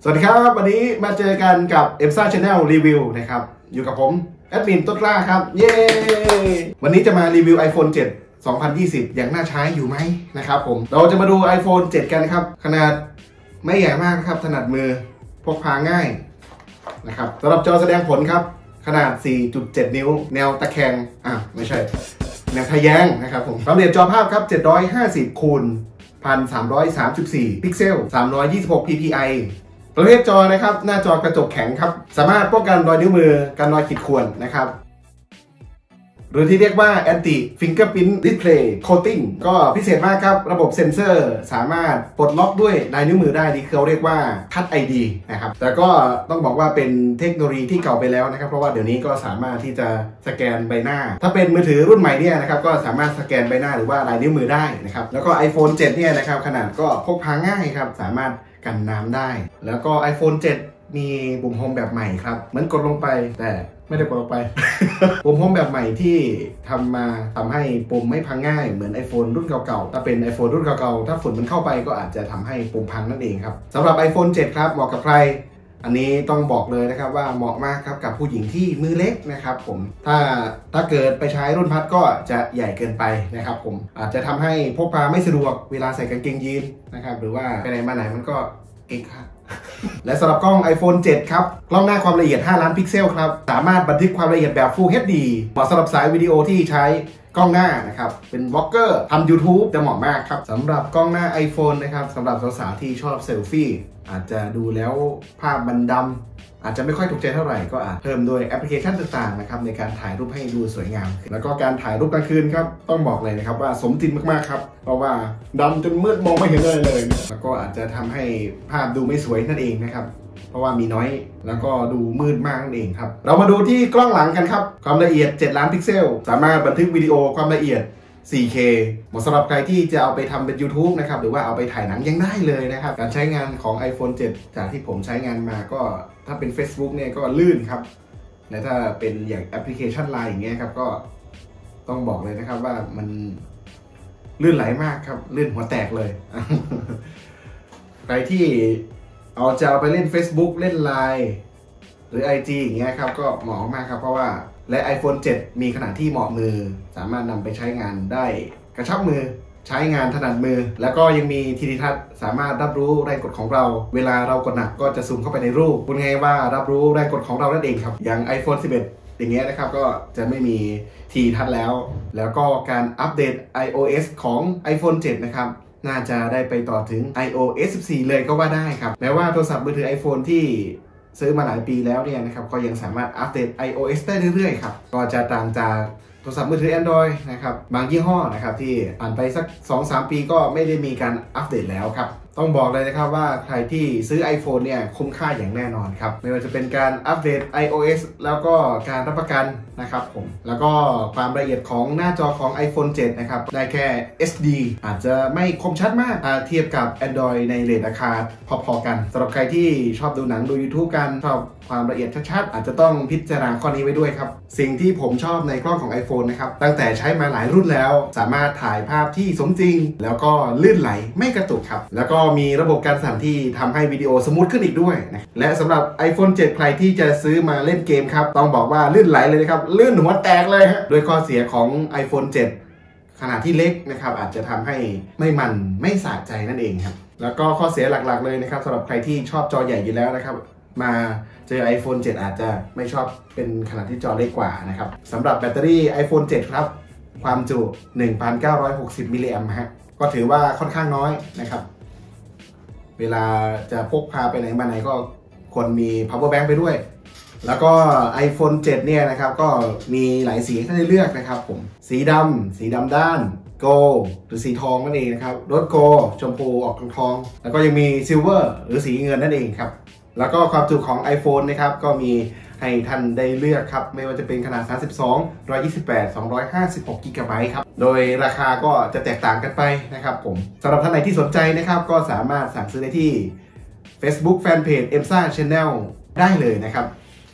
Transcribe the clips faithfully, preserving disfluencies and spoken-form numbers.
สวัสดีครับวันนี้มาเจอกันกับ เอ็ม เอส เอ Channel รีวิวนะครับอยู่กับผมแอดมินต้นกล้าครับเย้วันนี้จะมารีวิว iPhone เจ็ด สองพันยี่สิบยังน่าใช้อยู่ไหมนะครับผมเราจะมาดู iPhone เจ็ด กันครับขนาดไม่ใหญ่มากครับถนัดมือพกพาง่ายนะครับสำหรับจอแสดงผลครับขนาด สี่จุดเจ็ด นิ้วแนวตะแคงอ่ะไม่ใช่แนวทะแยงนะครับผมความละเอียดจอภาพครับเจ็ดร้อยห้าสิบคูณ หนึ่งพันสามร้อยสามสิบสี่ พิกเซล สามร้อยยี่สิบหก พี พี ไอ ประเภทจอนะครับหน้าจอกระจกแข็งครับสามารถป้องกันรอยนิ้วมือกันรอยขีดข่วนนะครับหรือที่เรียกว่า Anti Fingerprint Display Coating ก็พิเศษมากครับระบบเซ็นเซอร์สามารถปลดล็อกด้วยลายนิ้วมือได้นี่เขาเรียกว่า Touch ไอ ดี นะครับแต่ก็ต้องบอกว่าเป็นเทคโนโลยีที่เก่าไปแล้วนะครับเพราะว่าเดี๋ยวนี้ก็สามารถที่จะสแกนใบหน้าถ้าเป็นมือถือรุ่นใหม่เนี่ยนะครับก็สามารถสแกนใบหน้าหรือว่าลายนิ้วมือได้นะครับแล้วก็ iPhone เจ็ด เนี่ยนะครับขนาดก็พกพาง่ายครับสามารถกันน้ำได้แล้วก็ iPhone เจ็ด มีปุ่มโฮมแบบใหม่ครับเหมือนกดลงไปแต่ไม่ได้กดลงไป ปุ่มโฮมแบบใหม่ที่ทำมาทำให้ปุ่มไม่พังง่ายเหมือน iPhone รุ่นเก่าๆถ้าเป็น iPhone รุ่นเก่าๆถ้าฝุ่นมันเข้าไปก็อาจจะทำให้ปุ่มพังนั่นเองครับสำหรับ iPhone เจ็ด ครับเหมาะกับใครอันนี้ต้องบอกเลยนะครับว่าเหมาะมากครับกับผู้หญิงที่มือเล็กนะครับผมถ้าถ้าเกิดไปใช้รุ่นพัดก็จะใหญ่เกินไปนะครับผมอาจจะทำให้พกพาไม่สะดวกเวลาใส่กางเกงยีนนะครับหรือว่าไปไหนมาไหนมันก็เก่งครับ และสำหรับกล้อง iPhone เจ็ด ครับกล้องหน้าความละเอียดห้าล้านพิกเซลครับสามารถบันทึกความละเอียดแบบ Full เอช ดี เหมาะสำหรับสายวิดีโอที่ใช้กล้องหน้านะครับเป็นบล็อกเกอร์ทำ YouTube จะเหมาะมากครับสำหรับกล้องหน้า iPhone นะครับสำหรับสาวๆที่ชอบเซลฟี่อาจจะดูแล้วภาพมันดำอาจจะไม่ค่อยถูกใจเท่าไหร่ก็อาจเพิ่มโดยแอปพลิเคชันต่างๆนะครับในการถ่ายรูปให้ดูสวยงามแล้วก็การถ่ายรูปกลางคืนครับต้องบอกเลยนะครับว่าสมจริงมากๆครับเพราะว่าดำจนมืดมองไม่เห็นเลยเลยแล้วก็อาจจะทำให้ภาพดูไม่สวยนั่นเองนะครับเพราะว่ามีน้อยแล้วก็ดูมืดมากนั่นเองครับเรามาดูที่กล้องหลังกันครับความละเอียดเจ็ดล้านพิกเซลสามารถบันทึกวิดีโอความละเอียด โฟร์เค เหมาะสำหรับใครที่จะเอาไปทำเป็น YouTube นะครับหรือว่าเอาไปถ่ายหนังยังได้เลยนะครับการใช้งานของ iPhone เจ็ด จากที่ผมใช้งานมาก็ถ้าเป็น Facebook เนี่ยก็ลื่นครับและถ้าเป็นอย่างแอปพลิเคชัน ไลน์ อย่างเงี้ยครับก็ต้องบอกเลยนะครับว่ามันลื่นไหลมากครับลื่นหัวแตกเลย ใครที่เอาจะเอาไปเล่น Facebook เล่น ไลน์ หรือ ไอ จี อย่างเงี้ยครับก็เหมาะมากครับเพราะว่าและ iPhone เจ็ด มีขนาดที่เหมาะมือสามารถนำไปใช้งานได้กระชับมือใช้งานถนัดมือแล้วก็ยังมีทีดีทัศน์สามารถรับรู้แรงกดของเราเวลาเรากดหนักก็จะซูมเข้าไปในรูปพูดง่ายว่ารับรู้แรงกดของเรานั่นเองครับอย่าง iPhone สิบเอ็ด อย่างเงี้ยนะครับก็จะไม่มีทีทัศน์แล้วแล้วก็การอัปเดต iOS ของ iPhone เจ็ด นะครับน่าจะได้ไปต่อถึง iOS สิบสี่ เลยก็ว่าได้ครับแม้ว่าโทรศัพท์มือถือ iPhone ที่ซื้อมาหลายปีแล้วเนี่ยนะครับก็ยังสามารถอัปเดต iOS ได้เรื่อยๆครับก็จะต่างจากโทรศัพท์มือถือ Android นะครับบางยี่ห้อนะครับที่ผ่านไปสัก สองถึงสาม ปีก็ไม่ได้มีการอัปเดตแล้วครับต้องบอกเลยนะครับว่าใครที่ซื้อ iPhone เนี่ยคุ้มค่าอย่างแน่นอนครับไม่ว่าจะเป็นการอัปเดต iOS แล้วก็การรับประกันนะครับผมแล้วก็ความละเอียดของหน้าจอของ iPhone เจ็ด นะครับได้แค่ เอส ดี อาจจะไม่คมชัดมากเทียบกับ Android ในเรทราคาพอๆกันสำหรับใครที่ชอบดูหนังดู YouTube กันชอบความละเอียดชัดๆอาจจะต้องพิจารณาข้อนี้ไว้ด้วยครับสิ่งที่ผมชอบในกล้องของ iPhone นะครับตั้งแต่ใช้มาหลายรุ่นแล้วสามารถถ่ายภาพที่สมจริงแล้วก็ลื่นไหลไม่กระตุกครับแล้วก็มีระบบการสั่นที่ทำให้วิดีโอสมูทขึ้นอีกด้วยนะและสำหรับ iPhone เจ็ด ใครที่จะซื้อมาเล่นเกมครับต้องบอกว่าลื่นไหลเลยนะครับลื่นหัวแตกเลยฮะด้วยข้อเสียของ iPhone เจ็ด ขนาดที่เล็กนะครับอาจจะทำให้ไม่มันไม่สะใจนั่นเองครับแล้วก็ข้อเสียหลักๆเลยนะครับสำหรับใครที่ชอบจอใหญ่อยู่แล้วนะครับมาเจอ iPhone เจ็ด อาจจะไม่ชอบเป็นขนาดที่จอเล็กกว่านะครับสำหรับแบตเตอรี่ iPhone เจ็ด ครับความจุ หนึ่งพันเก้าร้อยหกสิบ มิลลิแอมป์ฮะก็ถือว่าค่อนข้างน้อยนะครับเวลาจะพกพาไปไหนมาไหนก็ควรมี power bank ไปด้วยแล้วก็ iPhone เจ็ด เนี่ยนะครับก็มีหลายสีให้ได้เลือกนะครับผมสีดำสีดำด้านโกลหรือสีทองนั่นเองนะครับรถโกลชมพูออกทองทองแล้วก็ยังมีซิลเวอร์หรือสีเงินนั่นเองครับแล้วก็ความจุของ iPhone นะครับก็มีให้ท่านได้เลือกครับไม่ว่าจะเป็นขนาดสามสิบสอง หนึ่งร้อยยี่สิบแปด สองร้อยห้าสิบหก กิกะไบต์ครับโดยราคาก็จะแตกต่างกันไปนะครับผมสำหรับท่านไหนที่สนใจนะครับก็สามารถสั่งซื้อได้ที่ Facebook Fanpage เอ็ม เอส เอ Channel ได้เลยนะครับ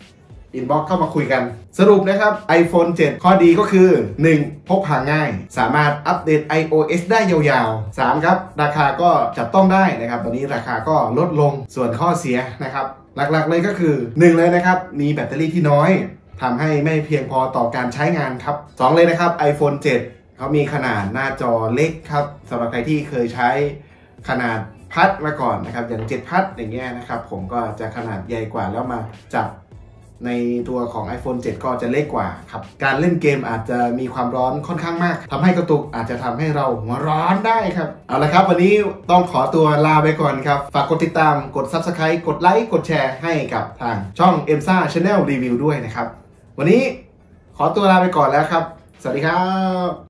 อินบ็อกซ์เข้ามาคุยกันสรุปนะครับ iPhone เซเว่น ข้อดีก็คือ หนึ่ง พกพาง่ายสามารถอัปเดต iOS ได้ยาวๆ สาม ครับราคาก็จับต้องได้นะครับตอนนี้ราคาก็ลดลงส่วนข้อเสียนะครับหลักๆเลยก็คือ หนึ่ง เลยนะครับมีแบตเตอรี่ที่น้อยทำให้ไม่เพียงพอต่อการใช้งานครับ สอง เลยนะครับ iPhone เซเว่น เขามีขนาดหน้าจอเล็กครับสำหรับใครที่เคยใช้ขนาดพัดมาก่อนนะครับอย่างเจ็ดพัดอย่างเงี้ยนะครับผมก็จะขนาดใหญ่กว่าแล้วมาจับในตัวของ iPhone เซเว่น ก็จะเล็กกว่าครับการเล่นเกมอาจจะมีความร้อนค่อนข้างมากทำให้กระตุกอาจจะทำให้เราหัวร้อนได้ครับเอาละครับวันนี้ต้องขอตัวลาไปก่อนครับฝากกดติดตามกด ซับสไครบ์ กดไลค์กดแชร์ให้กับทางช่อง เอ็ม เอ Channel Review ด้วยนะครับวันนี้ขอตัวลาไปก่อนแล้วครับสวัสดีครับ